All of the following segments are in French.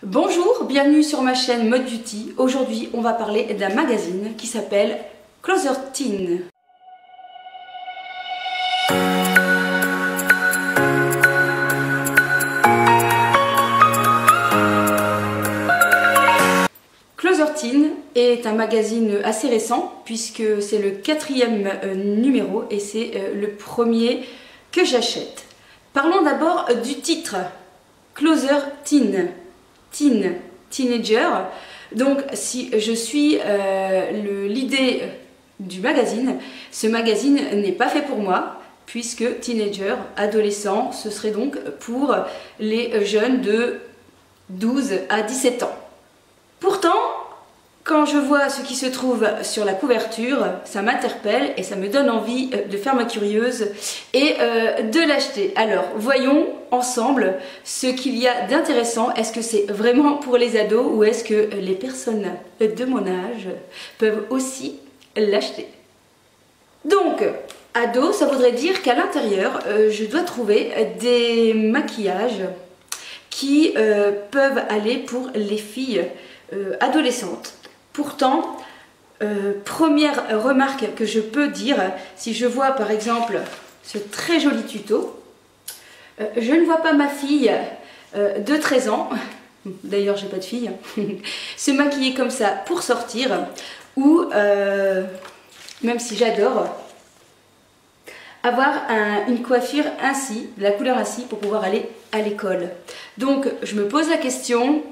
Bonjour, bienvenue sur ma chaîne Mode Beauty. Aujourd'hui, on va parler d'un magazine qui s'appelle Closer Teen. Closer Teen est un magazine assez récent puisque c'est le 4e numéro et c'est le premier que j'achète. Parlons d'abord du titre, Closer Teen. Teen, teenager. Donc si je suis l'idée du magazine, ce magazine n'est pas fait pour moi puisque teenager, adolescent, ce serait donc pour les jeunes de 12 à 17 ans. Pourtant, quand je vois ce qui se trouve sur la couverture, ça m'interpelle et ça me donne envie de faire ma curieuse et de l'acheter. Alors, voyons ensemble ce qu'il y a d'intéressant. Est-ce que c'est vraiment pour les ados ou est-ce que les personnes de mon âge peuvent aussi l'acheter? Donc, ado, ça voudrait dire qu'à l'intérieur, je dois trouver des maquillages qui peuvent aller pour les filles adolescentes. Pourtant, première remarque que je peux dire, si je vois par exemple ce très joli tuto, je ne vois pas ma fille de 13 ans, d'ailleurs j'ai pas de fille, se maquiller comme ça pour sortir, ou même si j'adore, avoir une coiffure ainsi, de la couleur ainsi pour pouvoir aller à l'école. Donc je me pose la question,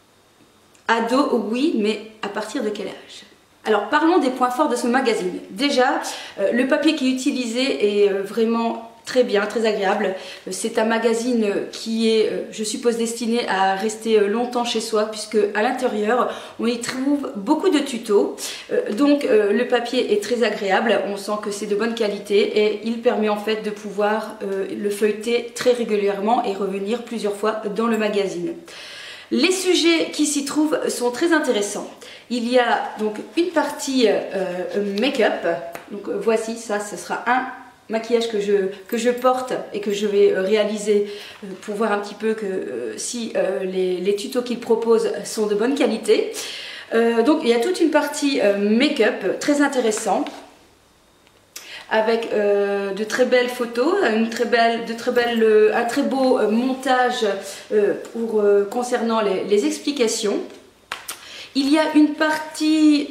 ado oui, mais à partir de quel âge? Alors parlons des points forts de ce magazine. Déjà, le papier qui est utilisé est vraiment très bien, très agréable. C'est un magazine qui est, je suppose, destiné à rester longtemps chez soi puisque à l'intérieur, on y trouve beaucoup de tutos. Donc le papier est très agréable, on sent que c'est de bonne qualité et il permet en fait de pouvoir le feuilleter très régulièrement et revenir plusieurs fois dans le magazine. Les sujets qui s'y trouvent sont très intéressants. Il y a donc une partie make-up. Donc voici, ça, ce sera un maquillage que je porte et que je vais réaliser pour voir un petit peu que si les tutos qu'il propose sont de bonne qualité. Donc il y a toute une partie make-up très intéressante, avec de très belles photos, un très beau montage concernant les explications. Il y a une partie,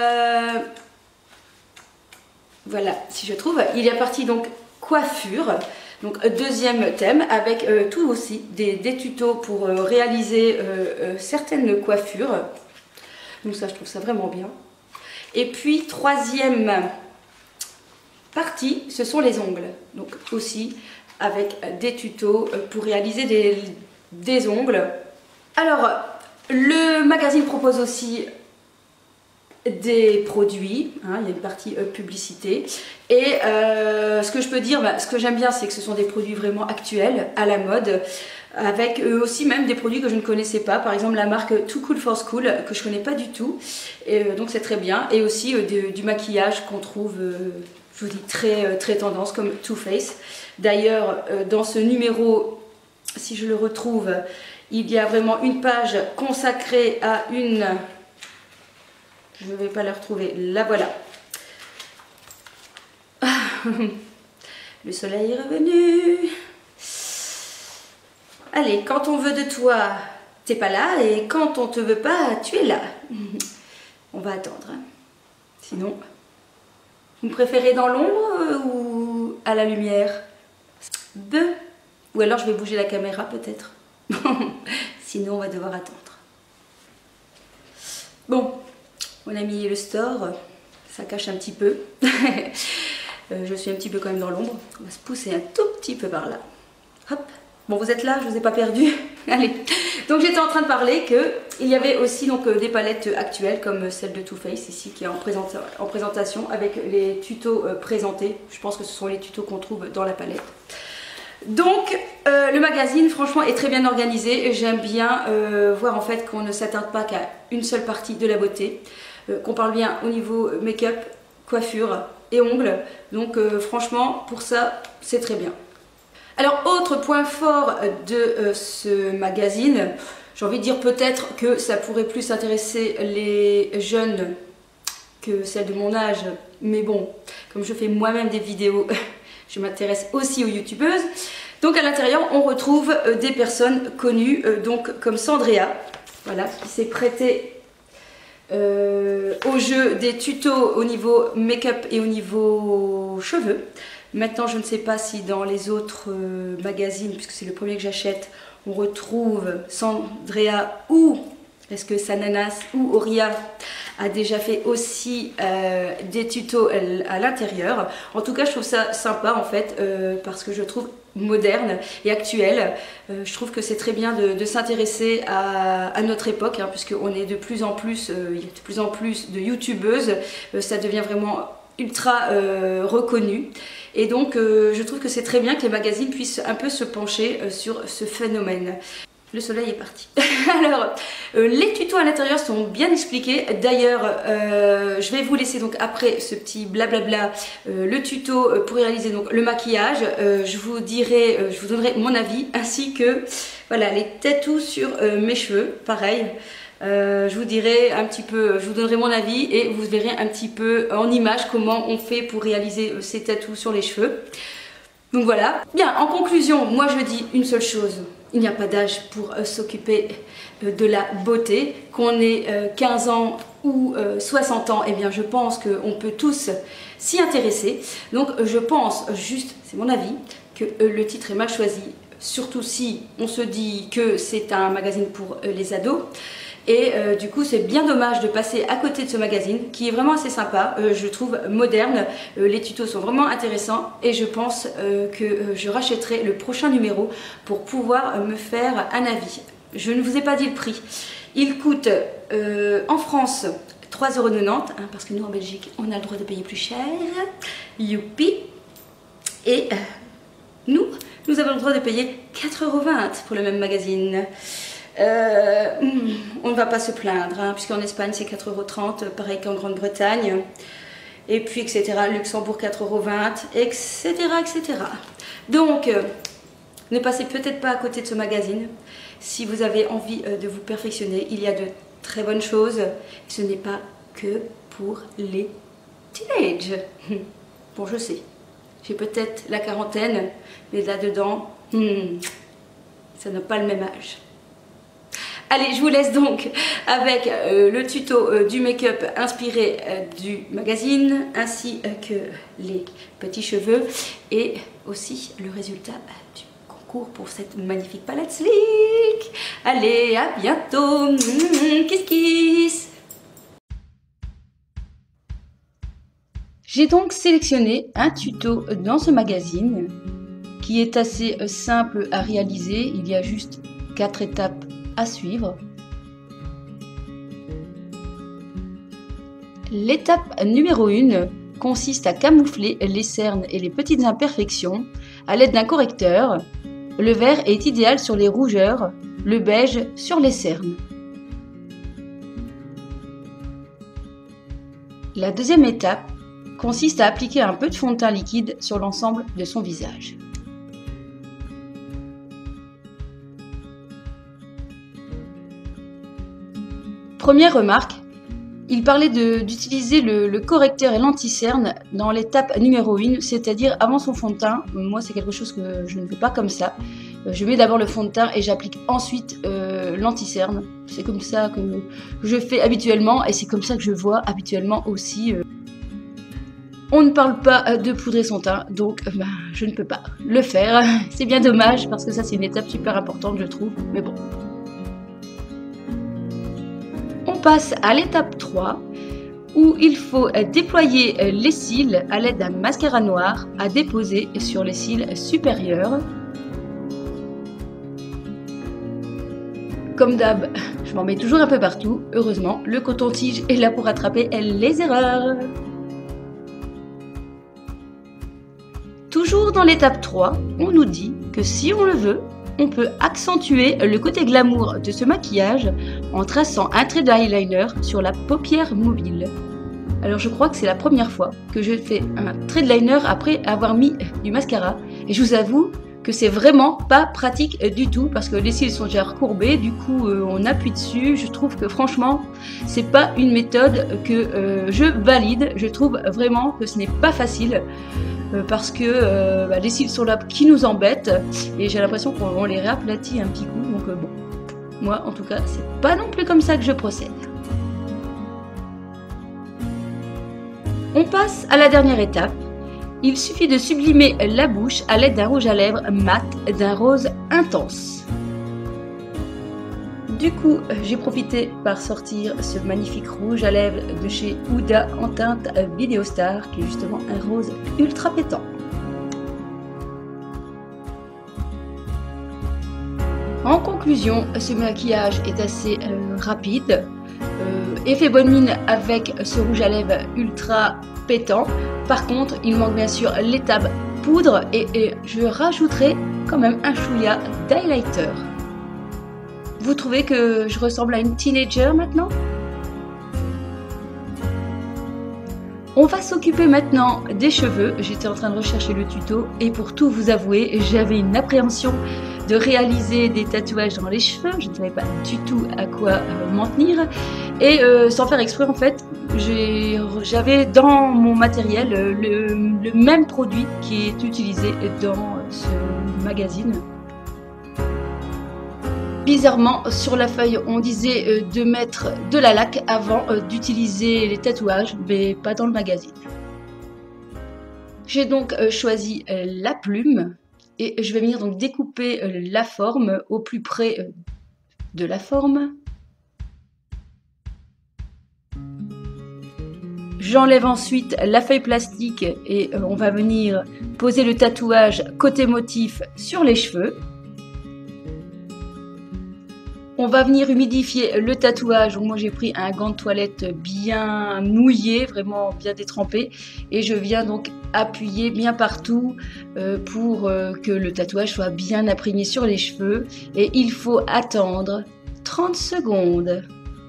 voilà, si je trouve, il y a partie donc coiffure, donc deuxième thème, avec tout aussi des tutos pour réaliser certaines coiffures. Donc ça, je trouve ça vraiment bien. Et puis troisième partie, ce sont les ongles, donc aussi avec des tutos pour réaliser des ongles. Alors, le magazine propose aussi des produits, hein, il y a une partie publicité, et ce que je peux dire, ce que j'aime bien, c'est que ce sont des produits vraiment actuels, à la mode, avec aussi même des produits que je ne connaissais pas, par exemple la marque Too Cool for School, que je ne connais pas du tout, et donc c'est très bien, et aussi du maquillage qu'on trouve je vous dis très tendance comme Too Faced. D'ailleurs, dans ce numéro, si je le retrouve, il y a vraiment une page consacrée à une... Je ne vais pas la retrouver, la voilà. Le soleil est revenu. Allez, quand on veut de toi, t'es pas là, et quand on te veut pas, tu es là. On va attendre. Hein. Sinon... Vous préférez dans l'ombre ou à la lumière? Ou alors je vais bouger la caméra peut-être. Sinon on va devoir attendre. Bon, on a mis le store, ça cache un petit peu. Je suis un petit peu quand même dans l'ombre. On va se pousser un tout petit peu par là. Hop. Bon, vous êtes là, je vous ai pas perdu. Allez. Donc j'étais en train de parler qu'il y avait aussi donc, des palettes actuelles comme celle de Too Faced ici qui est en présentation avec les tutos présentés. Je pense que ce sont les tutos qu'on trouve dans la palette. Donc le magazine franchement est très bien organisé. J'aime bien voir en fait qu'on ne s'attarde pas qu'à une seule partie de la beauté, qu'on parle bien au niveau make-up, coiffure et ongles. Donc franchement pour ça c'est très bien. Alors autre point fort de ce magazine, J'ai envie de dire peut-être que ça pourrait plus intéresser les jeunes que celles de mon âge. Mais bon, comme je fais moi-même des vidéos, je m'intéresse aussi aux youtubeuses. Donc à l'intérieur, on retrouve des personnes connues, donc comme Sandrea, voilà, qui s'est prêtée au jeu des tutos au niveau make-up et au niveau cheveux. Maintenant, je ne sais pas si dans les autres magazines, puisque c'est le premier que j'achète, on retrouve Sandrea ou est-ce que Sananas ou Auria a déjà fait aussi des tutos à l'intérieur. En tout cas, je trouve ça sympa en fait, parce que je trouve moderne et actuel. Je trouve que c'est très bien de s'intéresser à notre époque, hein, puisqu'on est de plus en plus, il y a de plus en plus de youtubeuses, ça devient vraiment ultra reconnu. Et donc, je trouve que c'est très bien que les magazines puissent un peu se pencher sur ce phénomène. Le soleil est parti. Alors, les tutos à l'intérieur sont bien expliqués. D'ailleurs, je vais vous laisser donc après ce petit blablabla le tuto pour réaliser donc le maquillage. Je vous donnerai mon avis ainsi que voilà les tatous sur mes cheveux. Pareil. Je vous dirai un petit peu, je vous donnerai mon avis et vous verrez un petit peu en image comment on fait pour réaliser ces tatous sur les cheveux. Donc voilà. Bien, en conclusion, moi je dis une seule chose. Il n'y a pas d'âge pour s'occuper de la beauté. Qu'on ait 15 ans ou 60 ans, eh bien je pense qu'on peut tous s'y intéresser. Donc je pense juste, c'est mon avis, que le titre est mal choisi. Surtout si on se dit que c'est un magazine pour les ados. Et du coup c'est bien dommage de passer à côté de ce magazine qui est vraiment assez sympa, je trouve moderne, les tutos sont vraiment intéressants et je pense que je rachèterai le prochain numéro pour pouvoir me faire un avis. Je ne vous ai pas dit le prix, il coûte en France 3,90 €, hein, parce que nous en Belgique on a le droit de payer plus cher, youpi, et nous avons le droit de payer 4,20 € pour le même magazine. On ne va pas se plaindre, hein, puisqu'en Espagne c'est 4,30 €, pareil qu'en Grande-Bretagne, et puis etc. Luxembourg 4,20 €, etc. etc. Donc, ne passez peut-être pas à côté de ce magazine. Si vous avez envie de vous perfectionner, il y a de très bonnes choses. Ce n'est pas que pour les teenagers. Bon, je sais, j'ai peut-être la quarantaine, mais là-dedans, ça n'a pas le même âge. Allez, je vous laisse donc avec le tuto du make-up inspiré du magazine, ainsi que les petits cheveux et aussi le résultat du concours pour cette magnifique palette Sleek. Allez, à bientôt. Kiss kiss. J'ai donc sélectionné un tuto dans ce magazine qui est assez simple à réaliser. Il y a juste 4 étapes à suivre. L'étape numéro 1 consiste à camoufler les cernes et les petites imperfections à l'aide d'un correcteur. Le vert est idéal sur les rougeurs, le beige sur les cernes. La deuxième étape consiste à appliquer un peu de fond de teint liquide sur l'ensemble de son visage. Première remarque, il parlait d'utiliser le correcteur et l'anti-cerne dans l'étape numéro 1, c'est-à-dire avant son fond de teint. Moi, c'est quelque chose que je ne fais pas comme ça. Je mets d'abord le fond de teint et j'applique ensuite l'anti-cerne. C'est comme ça que je fais habituellement et c'est comme ça que je vois habituellement aussi. On ne parle pas de poudrer son teint, donc je ne peux pas le faire. C'est bien dommage parce que ça, c'est une étape super importante, je trouve, mais bon. On passe à l'étape 3 où il faut déployer les cils à l'aide d'un mascara noir à déposer sur les cils supérieurs. Comme d'hab, je m'en mets toujours un peu partout. Heureusement, le coton-tige est là pour rattraper les erreurs. Toujours dans l'étape 3, on nous dit que si on le veut, on peut accentuer le côté glamour de ce maquillage en traçant un trait de eyeliner sur la paupière mobile. Alors je crois que c'est la première fois que je fais un trait de liner après avoir mis du mascara et je vous avoue que c'est vraiment pas pratique du tout parce que les cils sont déjà recourbés, du coup on appuie dessus. Je trouve que franchement c'est pas une méthode que je valide. Je trouve vraiment que ce n'est pas facile parce que les cils sont là qui nous embêtent et j'ai l'impression qu'on les réaplatit un petit coup, donc bon, moi en tout cas c'est pas non plus comme ça que je procède. On passe à la dernière étape. Il suffit de sublimer la bouche à l'aide d'un rouge à lèvres mat d'un rose intense. Du coup, j'ai profité par sortir ce magnifique rouge à lèvres de chez Huda en teinte Video Star, qui est justement un rose ultra pétant. En conclusion, ce maquillage est assez rapide. Effet bonne mine avec ce rouge à lèvres ultra pétant. Par contre, il manque bien sûr l'étape poudre et je rajouterai quand même un chouïa d'highlighter. Vous trouvez que je ressemble à une teenager maintenant? On va s'occuper maintenant des cheveux. J'étais en train de rechercher le tuto et pour tout vous avouer, j'avais une appréhension de réaliser des tatouages dans les cheveux. Je ne savais pas du tout à quoi m'en tenir. Et sans faire exprès, en fait, j'avais dans mon matériel le même produit qui est utilisé dans ce magazine. Bizarrement, sur la feuille, on disait de mettre de la laque avant d'utiliser les tatouages, mais pas dans le magazine. J'ai donc choisi la plume et je vais venir donc découper la forme au plus près de la forme. J'enlève ensuite la feuille plastique et on va venir poser le tatouage côté motif sur les cheveux. On va venir humidifier le tatouage. Donc moi j'ai pris un gant de toilette bien mouillé, vraiment bien détrempé. Et je viens donc appuyer bien partout pour que le tatouage soit bien imprégné sur les cheveux. Et il faut attendre 30 secondes.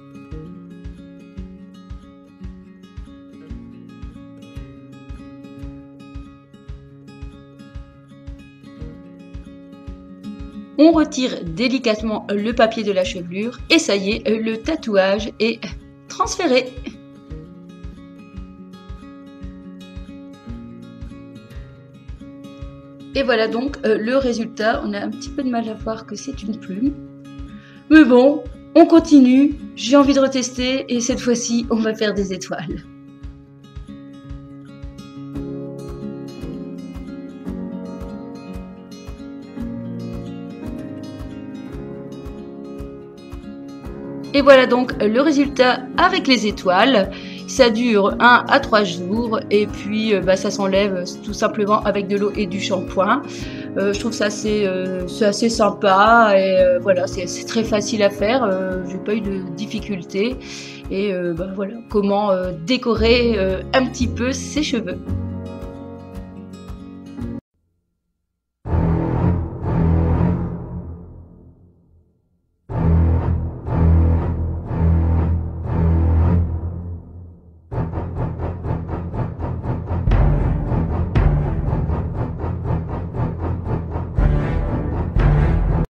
On retire délicatement le papier de la chevelure et ça y est, le tatouage est transféré. Et voilà donc le résultat. On a un petit peu de mal à voir que c'est une plume. Mais bon, on continue. J'ai envie de retester et cette fois-ci, on va faire des étoiles. Et voilà donc le résultat avec les étoiles. Ça dure 1 à 3 jours et puis ça s'enlève tout simplement avec de l'eau et du shampoing. Je trouve ça c'est assez sympa et voilà, c'est très facile à faire. J'ai pas eu de difficultés et voilà comment décorer un petit peu ses cheveux.